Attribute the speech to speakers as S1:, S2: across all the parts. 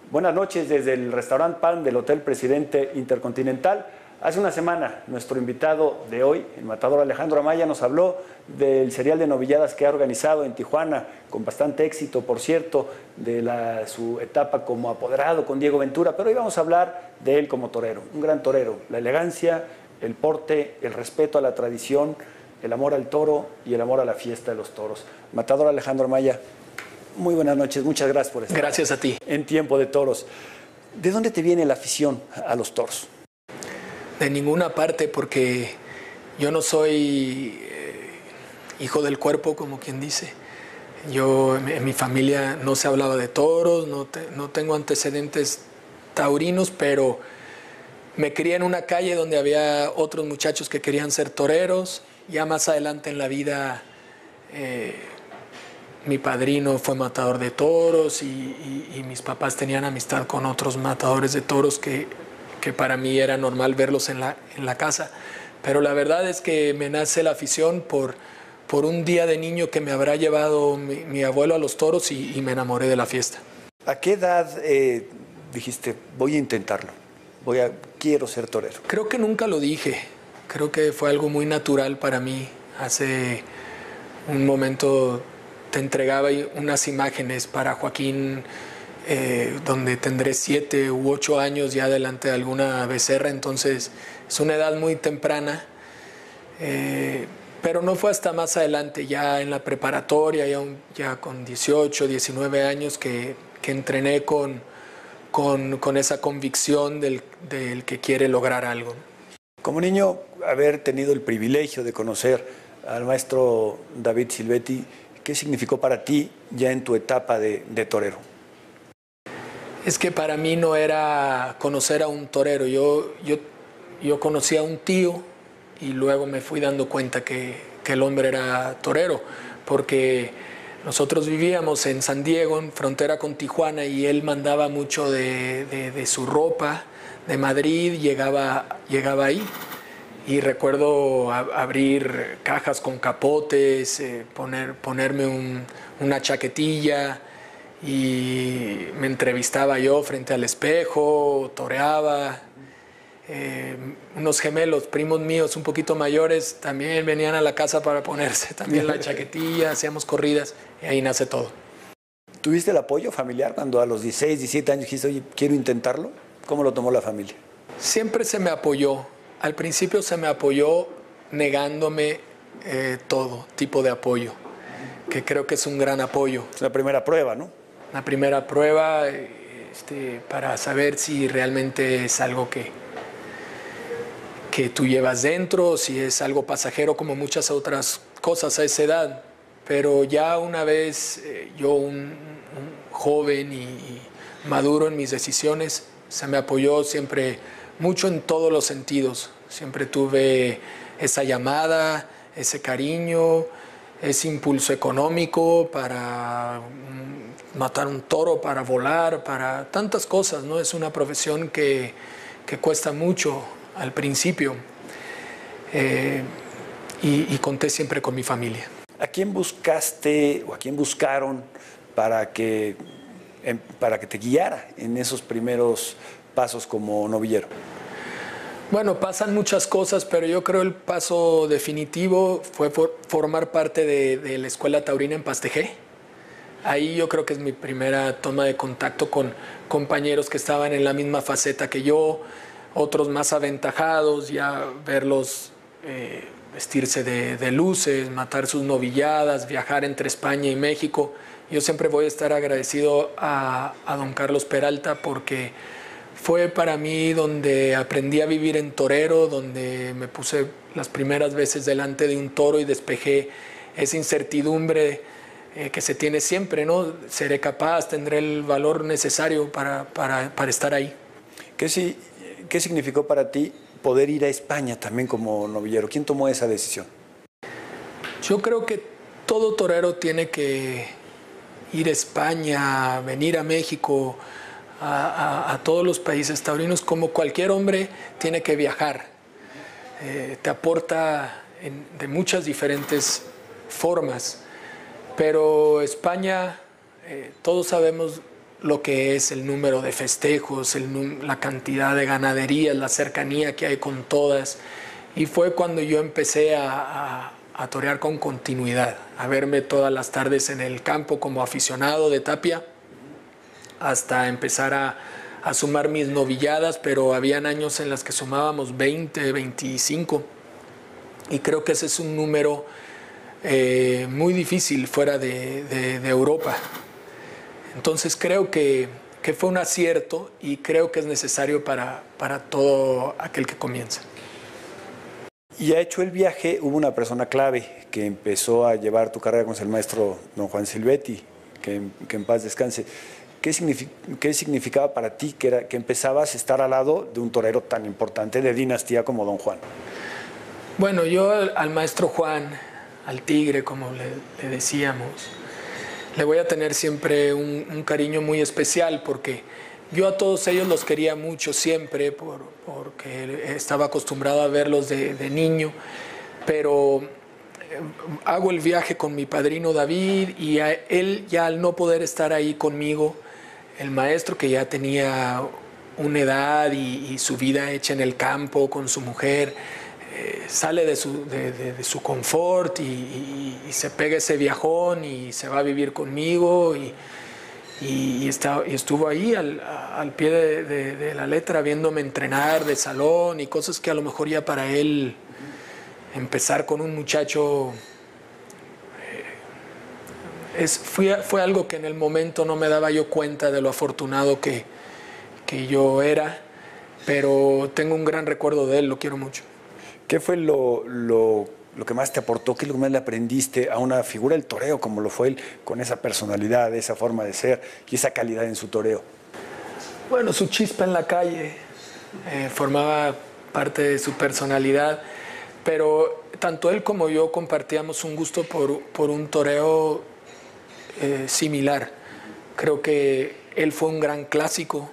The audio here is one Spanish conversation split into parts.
S1: Buenas noches desde el restaurante Palm del Hotel Presidente Intercontinental. Hace una semana, nuestro invitado de hoy, el matador Alejandro Amaya, nos habló del serial de novilladas que ha organizado en Tijuana, con bastante éxito, por cierto, de su etapa como apoderado con Diego Ventura, pero hoy vamos a hablar de él como torero, un gran torero, la elegancia, el porte, el respeto a la tradición, el amor al toro y el amor a la fiesta de los toros. Matador Alejandro Amaya, muy buenas noches, muchas gracias por estar.
S2: Gracias a ti.
S1: En Tiempo de Toros. ¿De dónde te viene la afición a los toros?
S2: De ninguna parte, porque yo no soy hijo del cuerpo, como quien dice. En mi familia no se hablaba de toros, no tengo antecedentes taurinos, pero me crié en una calle donde había otros muchachos que querían ser toreros. Ya más adelante en la vida, mi padrino fue matador de toros y mis papás tenían amistad con otros matadores de toros que para mí era normal verlos en la casa. Pero la verdad es que me nace la afición por un día de niño que me habrá llevado mi abuelo a los toros y me enamoré de la fiesta.
S1: ¿A qué edad dijiste, voy a intentarlo, quiero ser torero?
S2: Creo que nunca lo dije, creo que fue algo muy natural para mí. Hace un momento te entregaba unas imágenes para Joaquín, donde tendré 7 u 8 años ya delante de alguna becerra, entonces es una edad muy temprana, pero no fue hasta más adelante, ya en la preparatoria, ya con 18, 19 años, que entrené con esa convicción del que quiere lograr algo.
S1: Como niño, haber tenido el privilegio de conocer al maestro David Silvetti, ¿qué significó para ti ya en tu etapa de torero?
S2: Es que para mí no era conocer a un torero, yo conocí a un tío y luego me fui dando cuenta que el hombre era torero, porque nosotros vivíamos en San Diego, en frontera con Tijuana, y él mandaba mucho de su ropa de Madrid, llegaba ahí. Y recuerdo abrir cajas con capotes, ponerme una chaquetilla, y me entrevistaba yo frente al espejo, toreaba. Unos gemelos, primos míos un poquito mayores, también venían a la casa para ponerse también la chaquetilla, hacíamos corridas, y ahí nace todo.
S1: ¿Tuviste el apoyo familiar cuando a los 16, 17 años dijiste, oye, quiero intentarlo? ¿Cómo lo tomó la familia?
S2: Siempre se me apoyó. Al principio se me apoyó negándome todo tipo de apoyo, que creo que es un gran apoyo.
S1: Es la primera prueba, ¿no?
S2: La primera prueba para saber si realmente es algo que tú llevas dentro, si es algo pasajero como muchas otras cosas a esa edad. Pero ya una vez yo, un joven y maduro en mis decisiones, se me apoyó siempre mucho en todos los sentidos. Siempre tuve esa llamada, ese cariño, ese impulso económico para matar un toro, para volar, para tantas cosas, ¿no? Es una profesión que cuesta mucho al principio, y conté siempre con mi familia.
S1: ¿A quién buscaste o a quién buscaron para que te guiara en esos primeros pasos como novillero?
S2: Bueno, pasan muchas cosas, pero yo creo el paso definitivo fue formar parte de la Escuela Taurina en Pastejé. Ahí yo creo que es mi primera toma de contacto con compañeros que estaban en la misma faceta que yo, otros más aventajados, ya verlos vestirse de luces, matar sus novilladas, viajar entre España y México. Yo siempre voy a estar agradecido a don Carlos Peralta, porque fue para mí donde aprendí a vivir en torero, donde me puse las primeras veces delante de un toro y despejé esa incertidumbre que se tiene siempre, ¿no? Seré capaz, tendré el valor necesario para estar ahí.
S1: ¿Qué significó para ti poder ir a España también como novillero? ¿Quién tomó esa decisión?
S2: Yo creo que todo torero tiene que ir a España, venir a México, a todos los países taurinos, como cualquier hombre tiene que viajar. Te aporta de muchas diferentes formas, pero España, todos sabemos lo que es el número de festejos, la cantidad de ganaderías, la cercanía que hay con todas. Y fue cuando yo empecé a torear con continuidad, a verme todas las tardes en el campo como aficionado de tapia, hasta empezar a sumar mis novilladas, pero habían años en las que sumábamos 20, 25, y creo que ese es un número muy difícil fuera de Europa. Entonces creo que fue un acierto y creo que es necesario para todo aquel que comienza.
S1: Y ha hecho el viaje, hubo una persona clave que empezó a llevar tu carrera, como es el maestro don Juan Silvetti, que en paz descanse. ¿Qué significaba para ti que empezabas a estar al lado de un torero tan importante de dinastía como don Juan?
S2: Bueno, yo al maestro Juan, al Tigre, como le decíamos, le voy a tener siempre un cariño muy especial, porque yo a todos ellos los quería mucho siempre, porque estaba acostumbrado a verlos de niño, pero hago el viaje con mi padrino David, y a él, ya al no poder estar ahí conmigo, el maestro, que ya tenía una edad y su vida hecha en el campo con su mujer, sale de su confort y se pega ese viajón y se va a vivir conmigo, y estuvo ahí al pie de la letra, viéndome entrenar de salón y cosas que a lo mejor ya para él empezar con un muchacho fue algo que en el momento no me daba yo cuenta de lo afortunado que yo era, pero tengo un gran recuerdo de él, lo quiero mucho.
S1: ¿Qué fue lo que más te aportó? ¿Qué es lo que más le aprendiste a una figura del toreo como lo fue él, con esa personalidad, esa forma de ser y esa calidad en su toreo?
S2: Bueno, su chispa en la calle formaba parte de su personalidad, pero tanto él como yo compartíamos un gusto por un toreo similar. Creo que él fue un gran clásico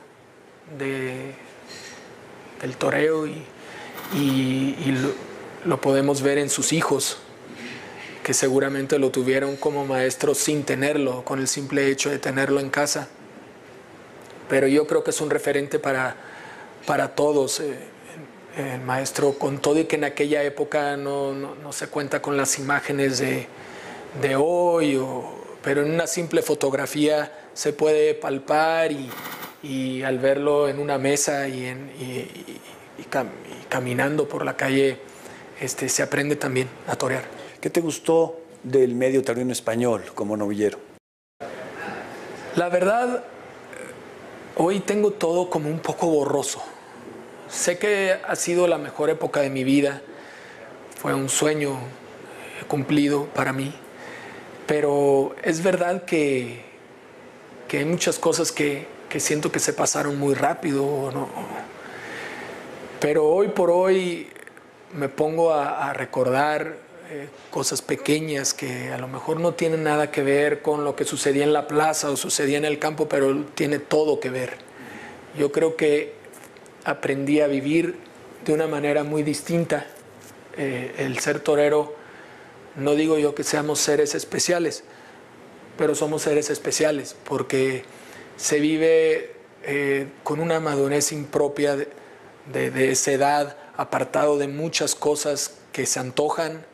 S2: del toreo, y lo podemos ver en sus hijos, que seguramente lo tuvieron como maestro sin tenerlo, con el simple hecho de tenerlo en casa. Pero yo creo que es un referente para todos, el maestro, con todo y que en aquella época no se cuenta con las imágenes de hoy, pero en una simple fotografía se puede palpar, y al verlo en una mesa y caminando por la calle, se aprende también a torear.
S1: ¿Qué te gustó del medio taurino español como novillero?
S2: La verdad, hoy tengo todo como un poco borroso. Sé que ha sido la mejor época de mi vida, fue un sueño cumplido para mí, pero es verdad que hay muchas cosas que siento que se pasaron muy rápido, ¿no? Pero hoy por hoy me pongo a recordar cosas pequeñas que a lo mejor no tienen nada que ver con lo que sucedía en la plaza o sucedía en el campo, pero tiene todo que ver. Yo creo que aprendí a vivir de una manera muy distinta. El ser torero, no digo yo que seamos seres especiales, pero somos seres especiales porque se vive con una madurez impropia de esa edad, apartado de muchas cosas que se antojan,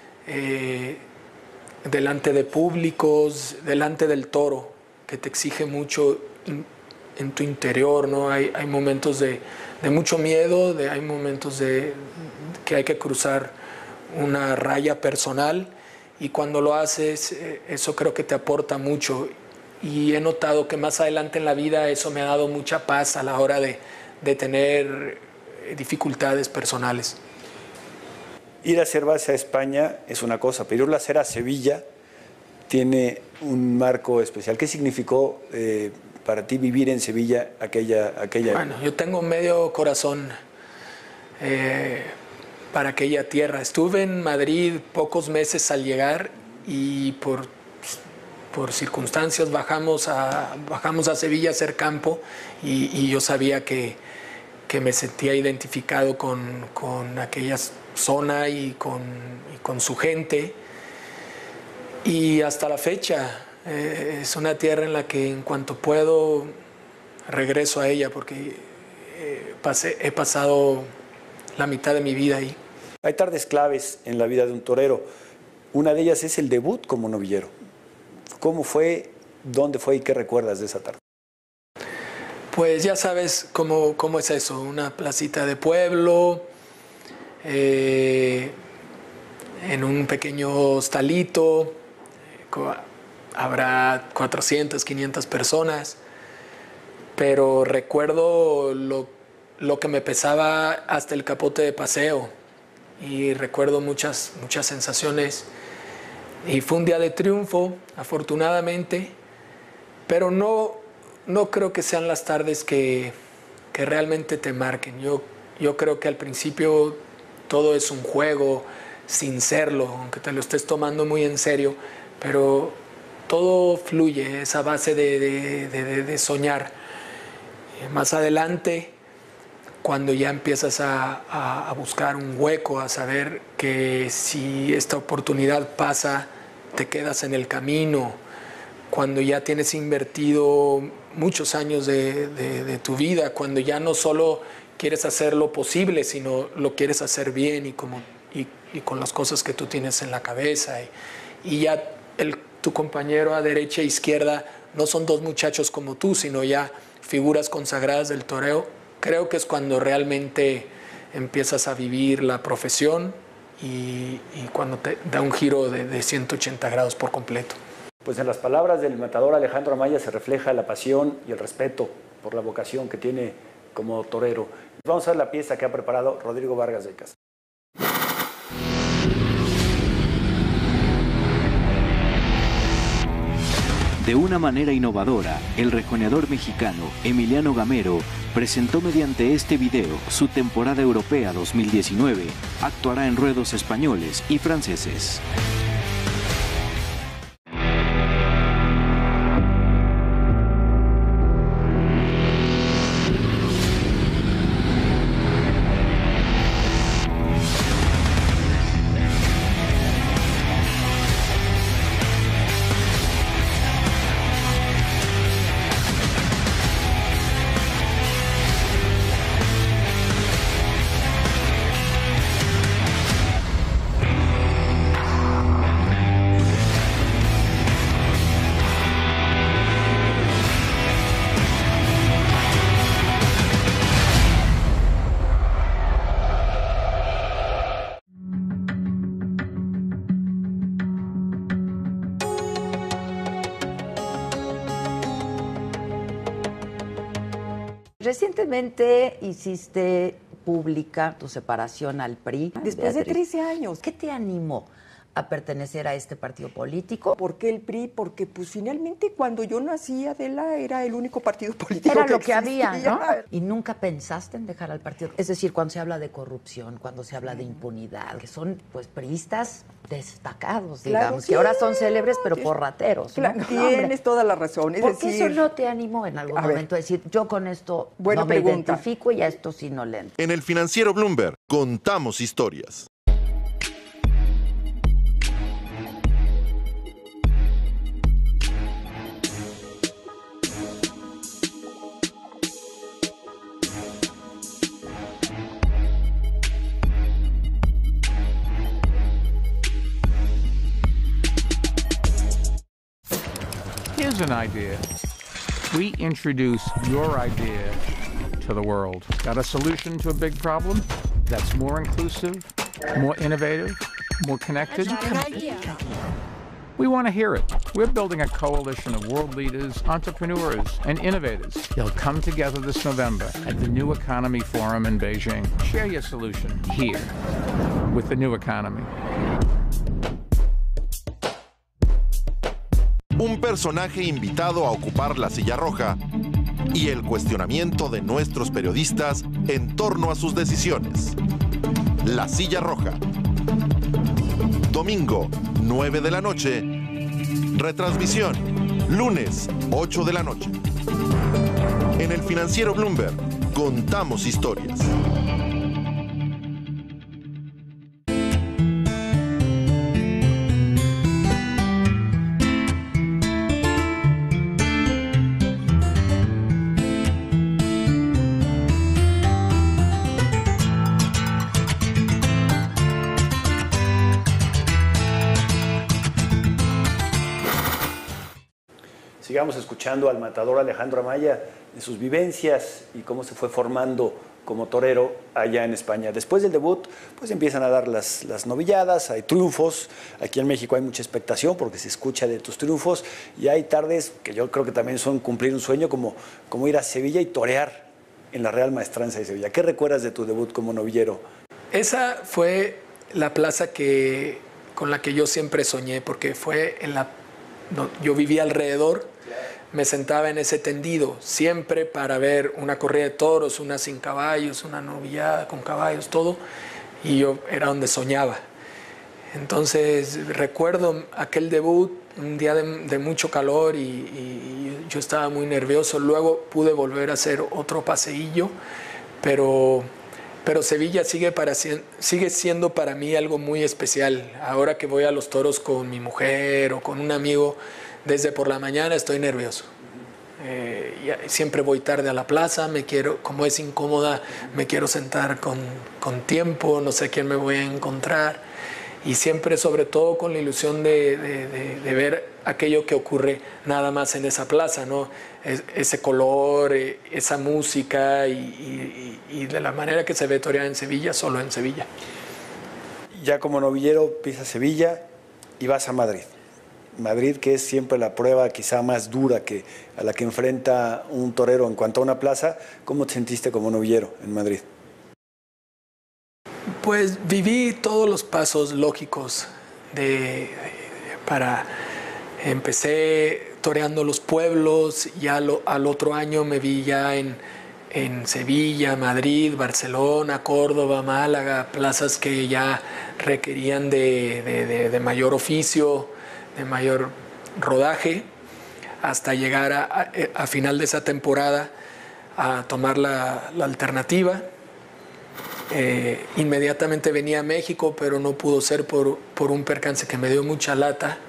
S2: delante de públicos, delante del toro, que te exige mucho en tu interior, ¿no? Hay momentos de mucho miedo, hay momentos que hay que cruzar una raya personal, y cuando lo haces, eso creo que te aporta mucho, y he notado que más adelante en la vida eso me ha dado mucha paz a la hora de tener dificultades personales.
S1: Ir a hacer base a España es una cosa, pero irlo a hacer a Sevilla tiene un marco especial. ¿Qué significó para ti vivir en Sevilla aquella
S2: Bueno, yo tengo medio corazón para aquella tierra. Estuve en Madrid pocos meses al llegar, y por circunstancias bajamos a Sevilla a hacer campo, y yo sabía que me sentía identificado con aquella zona y con su gente. Y hasta la fecha Es una tierra en la que en cuanto puedo regreso a ella porque he pasado la mitad de mi vida ahí.
S1: Hay tardes claves en la vida de un torero. Una de ellas es el debut como novillero. ¿Cómo fue, dónde fue y qué recuerdas de esa tarde?
S2: Pues ya sabes cómo es eso, una placita de pueblo, en un pequeño hostalito, habrá 400, 500 personas, pero recuerdo lo que me pesaba hasta el capote de paseo y recuerdo muchas sensaciones y fue un día de triunfo, afortunadamente, pero no creo que sean las tardes que realmente te marquen. Yo creo que al principio todo es un juego sin serlo, aunque te lo estés tomando muy en serio, pero todo fluye, esa base de soñar. Más adelante, cuando ya empiezas a buscar un hueco, a saber que si esta oportunidad pasa, te quedas en el camino, cuando ya tienes invertido muchos años de tu vida, cuando ya no solo quieres hacer lo posible, sino lo quieres hacer bien y con las cosas que tú tienes en la cabeza. Y ya tu compañero a derecha e izquierda no son dos muchachos como tú, sino ya figuras consagradas del toreo. Creo que es cuando realmente empiezas a vivir la profesión y cuando te da un giro de 180 grados por completo.
S1: Pues en las palabras del matador Alejandro Amaya se refleja la pasión y el respeto por la vocación que tiene como torero. Vamos a ver la pieza que ha preparado Rodrigo Vargas de Casa.
S3: De una manera innovadora, el rejoneador mexicano Emiliano Gamero presentó mediante este video su temporada europea 2019. Actuará en ruedos españoles y franceses.
S4: Recientemente hiciste pública tu separación al PRI.
S5: Después de 13 años.
S4: ¿Qué te animó a pertenecer a este partido político?
S5: ¿Por qué el PRI? Porque pues finalmente cuando yo nací, Adela, era el único partido político
S4: Era
S5: que
S4: lo que
S5: existía.
S4: había, ¿no? ¿Y nunca pensaste en dejar al partido? Es decir, cuando se habla de corrupción, cuando se habla de impunidad, que son pues priistas destacados, digamos,
S5: Claro, sí,
S4: que ahora son célebres pero por rateros.
S5: Claro,
S4: ¿no?
S5: tienes toda la razón. Es
S4: ¿Por qué
S5: decir,
S4: eso no te animó en algún momento a decir, yo con esto
S5: Buena
S4: no me
S5: pregunta.
S4: identifico y a esto sí no le entro?
S6: En el Financiero Bloomberg contamos historias.
S7: Here's an idea. We introduce your idea to the world. Got a solution to a big problem that's more inclusive, more innovative, more connected? We want to hear it. We're building a coalition of world leaders, entrepreneurs, and innovators. They'll come together this November at the New Economy Forum in Beijing. Share your solution here with the New Economy.
S6: Un personaje invitado a ocupar la silla roja y el cuestionamiento de nuestros periodistas en torno a sus decisiones. La Silla Roja. Domingo, 9 de la noche. Retransmisión, lunes, 8 de la noche. En el Financiero Bloomberg, contamos historias.
S1: sigamos escuchando al matador Alejandro Amaya de sus vivencias y cómo se fue formando como torero allá en España. Después del debut, pues empiezan a dar las novilladas, hay triunfos. Aquí en México hay mucha expectación porque se escucha de tus triunfos y hay tardes que yo creo que también son cumplir un sueño, como ir a Sevilla y torear en la Real Maestranza de Sevilla. ¿Qué recuerdas de tu debut como novillero?
S2: Esa fue la plaza con la que yo siempre soñé, porque fue yo vivía alrededor. Me sentaba en ese tendido siempre para ver una corrida de toros, una sin caballos, una novillada con caballos, todo, y yo era donde soñaba. Entonces recuerdo aquel debut, un día de mucho calor y yo estaba muy nervioso. Luego pude volver a hacer otro paseillo, pero Sevilla sigue siendo para mí algo muy especial. Ahora que voy a los toros con mi mujer o con un amigo, desde por la mañana estoy nervioso. Siempre voy tarde a la plaza, como es incómoda, me quiero sentar con tiempo, no sé quién me voy a encontrar. Y siempre, sobre todo, con la ilusión de ver aquello que ocurre nada más en esa plaza, ¿no? Ese color, esa música y de la manera que se ve torear en Sevilla, solo en Sevilla.
S1: Ya como novillero pisas Sevilla y vas a Madrid. Madrid, que es siempre la prueba quizá más dura a la que enfrenta un torero en cuanto a una plaza. ¿Cómo te sentiste como novillero en Madrid?
S2: Pues viví todos los pasos lógicos empecé toreando los pueblos, ya al otro año me vi ya en Sevilla, Madrid, Barcelona, Córdoba, Málaga, plazas que ya requerían de mayor oficio, de mayor rodaje, hasta llegar a final de esa temporada a tomar la alternativa. Inmediatamente venía a México, pero no pudo ser por un percance que me dio mucha lata.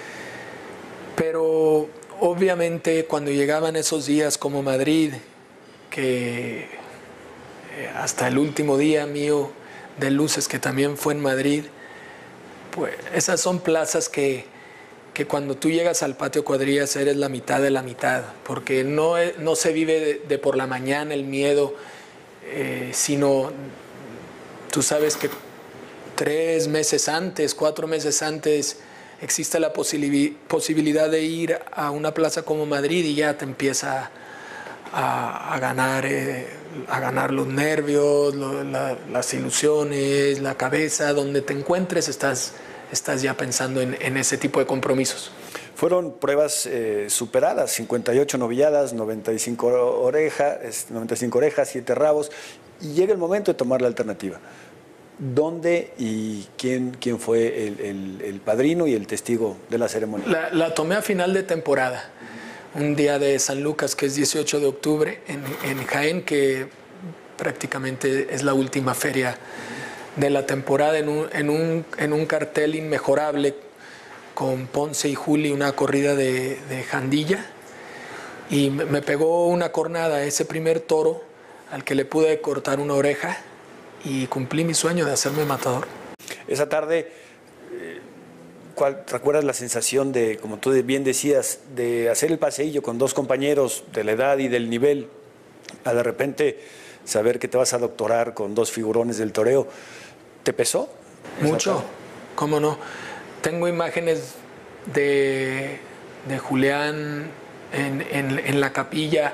S2: Pero obviamente cuando llegaban esos días como Madrid, que hasta el último día mío de luces, que también fue en Madrid, pues esas son plazas que cuando tú llegas al patio cuadrillas eres la mitad de la mitad, porque no se vive de por la mañana el miedo, sino tú sabes que 3 meses antes, 4 meses antes, existe la posibilidad de ir a una plaza como Madrid y ya te empieza a ganar los nervios, las ilusiones, la cabeza. Donde te encuentres estás ya pensando en ese tipo de compromisos.
S1: Fueron pruebas superadas, 58 novilladas, 95 orejas, 7 rabos, y llega el momento de tomar la alternativa. ¿Dónde y quién fue el padrino y el testigo de la ceremonia?
S2: La tomé a final de temporada, un día de San Lucas, que es 18 de octubre, en Jaén, que prácticamente es la última feria de la temporada, en un cartel inmejorable con Ponce y Juli, una corrida de Jandilla, y me pegó una cornada ese primer toro al que le pude cortar una oreja y cumplí mi sueño de hacerme matador. Esa tarde,
S1: ¿recuerdas la sensación de, como tú bien decías, de hacer el paseillo con 2 compañeros de la edad y del nivel, a de repente saber que te vas a doctorar con 2 figurones del toreo? ¿Te pesó?
S2: Mucho, ¿cómo no? Tengo imágenes de Julián en la capilla,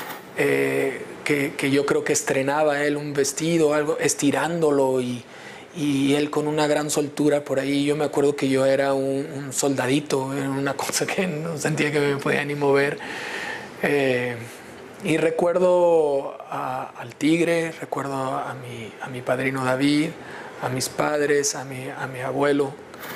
S2: que yo creo que estrenaba él un vestido, algo, estirándolo y él con una gran soltura por ahí. Yo me acuerdo que yo era un soldadito, era una cosa que no sentía que me podía ni mover. Y recuerdo al Tigre, recuerdo a mi padrino David, a mis padres, a mi abuelo,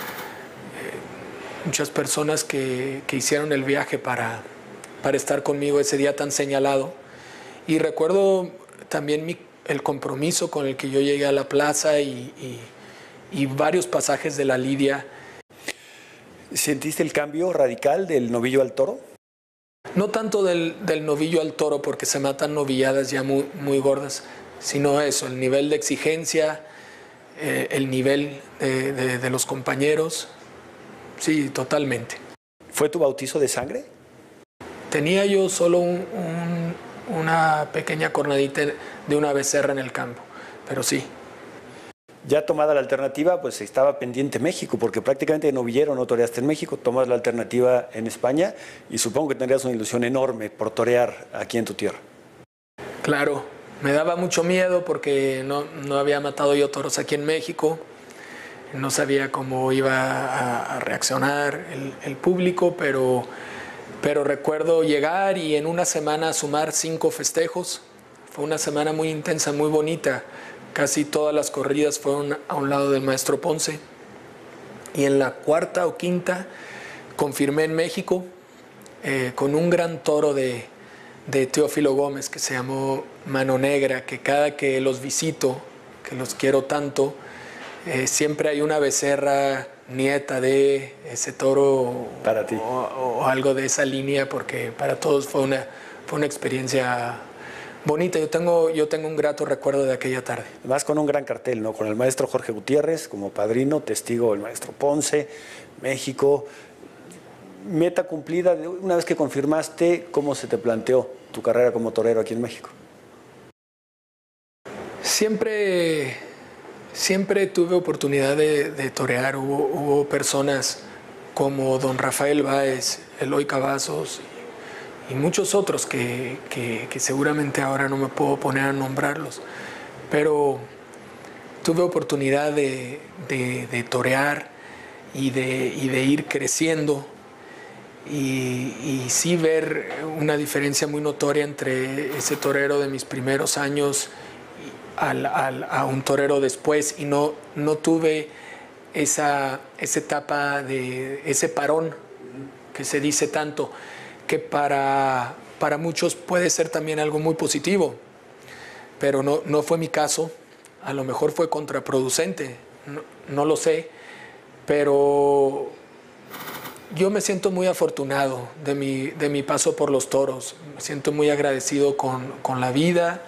S2: muchas personas que hicieron el viaje para estar conmigo ese día tan señalado. Y recuerdo también el compromiso con el que yo llegué a la plaza y varios pasajes de la lidia.
S1: ¿Sentiste el cambio radical del novillo al toro?
S2: No tanto del novillo al toro, porque se matan novilladas ya muy gordas, sino eso, el nivel de exigencia, el nivel de los compañeros. Sí, totalmente.
S1: ¿Fue tu bautizo de sangre?
S2: tenía yo solo una pequeña cornadita de una becerra en el campo, pero sí.
S1: Ya tomada la alternativa, pues estaba pendiente México, porque prácticamente de novillero no toreaste en México, tomas la alternativa en España y supongo que tendrías una ilusión enorme por torear aquí en tu tierra.
S2: Claro, me daba mucho miedo porque no había matado yo toros aquí en México, no sabía cómo iba a reaccionar el público, pero recuerdo llegar y en una semana sumar 5 festejos. Fue una semana muy intensa, muy bonita. Casi todas las corridas fueron a un lado del maestro Ponce. Y en la 4ª o 5ª confirmé en México con un gran toro de Teófilo Gómez que se llamó Mano Negra, que cada que los visito, que los quiero tanto, siempre hay una becerra nieta de ese toro
S1: para ti.
S2: O algo de esa línea, porque para todos fue una experiencia bonita. Yo tengo un grato recuerdo de aquella tarde.
S1: Además con un gran cartel, ¿no? Con el maestro Jorge Gutiérrez como padrino, testigo el maestro Ponce, México. Meta cumplida, una vez que confirmaste, ¿cómo se te planteó tu carrera como torero aquí en México?
S2: Siempre tuve oportunidad de torear. Hubo personas como don Rafael Báez, Eloy Cavazos y muchos otros que seguramente ahora no me puedo poner a nombrarlos, pero tuve oportunidad de torear y de ir creciendo y sí ver una diferencia muy notoria entre ese torero de mis primeros años a un torero después, y no tuve esa etapa de ese parón que se dice tanto, que para muchos puede ser también algo muy positivo, pero no fue mi caso. A lo mejor fue contraproducente, no lo sé, pero yo me siento muy afortunado de mi paso por los toros. Me siento muy agradecido con la vida.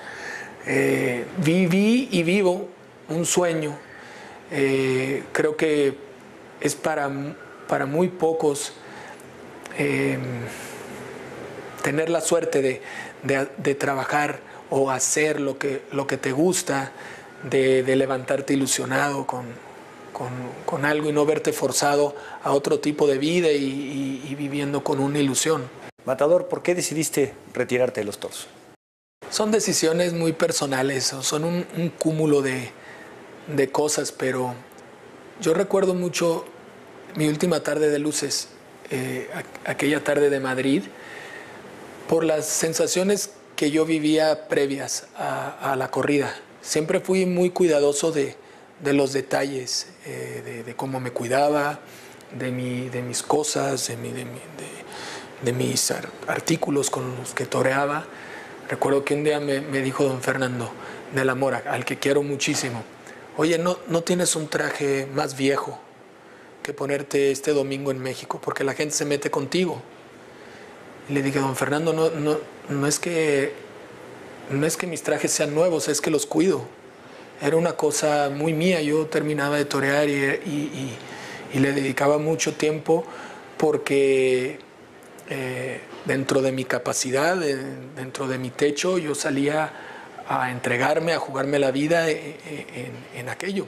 S2: Viví y vivo un sueño. Creo que es para muy pocos tener la suerte de trabajar o hacer lo que te gusta, de levantarte ilusionado con algo y no verte forzado a otro tipo de vida y viviendo con una ilusión.
S1: Matador, ¿por qué decidiste retirarte de los toros?
S2: Son decisiones muy personales, son un cúmulo de cosas, pero yo recuerdo mucho mi última tarde de luces, aquella tarde de Madrid, por las sensaciones que yo vivía previas a la corrida. Siempre fui muy cuidadoso de los detalles, de cómo me cuidaba, de mis cosas, de mis artículos con los que toreaba. Recuerdo que un día me dijo don Fernando de la Mora, al que quiero muchísimo: oye, ¿no tienes un traje más viejo que ponerte este domingo en México? Porque la gente se mete contigo. Y le dije: don Fernando, no es que mis trajes sean nuevos, es que los cuido. Era una cosa muy mía. Yo terminaba de torear y le dedicaba mucho tiempo porque dentro de mi capacidad, dentro de mi techo, yo salía a entregarme, a jugarme la vida en aquello.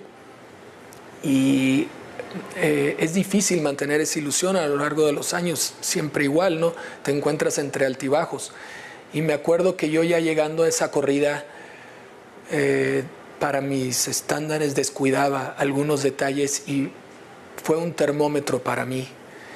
S2: Y es difícil mantener esa ilusión a lo largo de los años, siempre igual, ¿no? Te encuentras entre altibajos. Y me acuerdo que yo ya llegando a esa corrida, para mis estándares descuidaba algunos detalles y fue un termómetro para mí.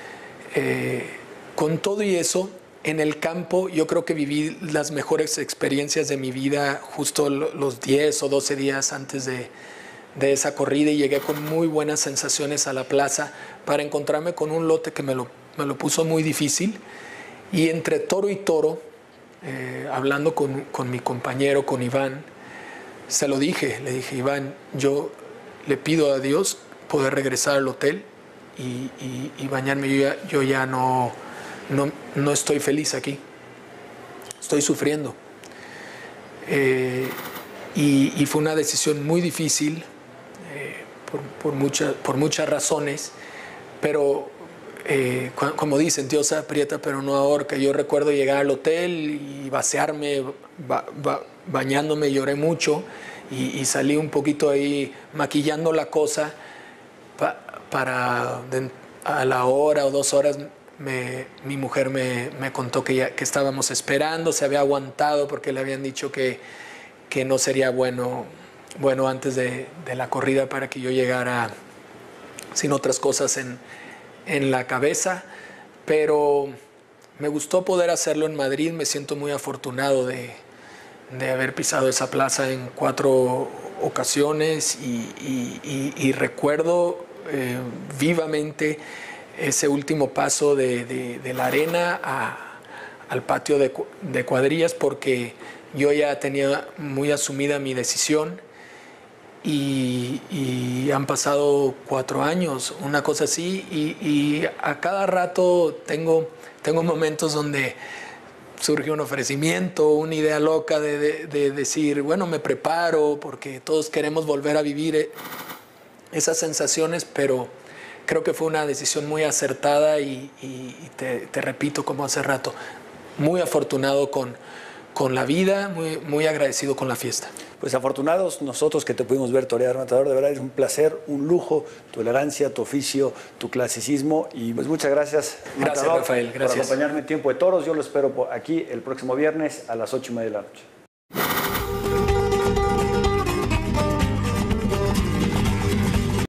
S2: Con todo y eso, en el campo yo creo que viví las mejores experiencias de mi vida justo los 10 o 12 días antes de esa corrida, y llegué con muy buenas sensaciones a la plaza para encontrarme con un lote que me lo puso muy difícil. Y entre toro y toro, hablando con mi compañero, con Iván, se lo dije, le dije: Iván, yo le pido a Dios poder regresar al hotel y bañarme. Yo ya no estoy feliz aquí, estoy sufriendo. Y fue una decisión muy difícil por muchas razones, pero como dicen, Dios aprieta pero no ahorca. Yo recuerdo llegar al hotel y vaciarme, bañándome, lloré mucho y salí un poquito ahí maquillando la cosa para a la hora o 2 horas mi mujer me contó que estábamos esperando, se había aguantado porque le habían dicho que no sería bueno antes de la corrida para que yo llegara sin otras cosas en la cabeza, pero me gustó poder hacerlo en Madrid. Me siento muy afortunado de haber pisado esa plaza en 4 ocasiones y recuerdo vivamente ese último paso de la arena al patio de cuadrillas, porque yo ya tenía muy asumida mi decisión y han pasado 4 años, una cosa así, y a cada rato tengo momentos donde surge un ofrecimiento, una idea loca de decir, bueno, me preparo, porque todos queremos volver a vivir esas sensaciones, pero creo que fue una decisión muy acertada y te repito, como hace rato, muy afortunado con la vida, muy agradecido con la fiesta.
S1: Pues afortunados nosotros que te pudimos ver torear, Matador. De verdad es un placer, un lujo, tu elegancia, tu oficio, tu clasicismo. Y pues muchas gracias,
S2: Matador, Rafael, gracias
S1: por acompañarme en Tiempo de Toros. Yo lo espero aquí el próximo viernes a las 8:30 de la noche.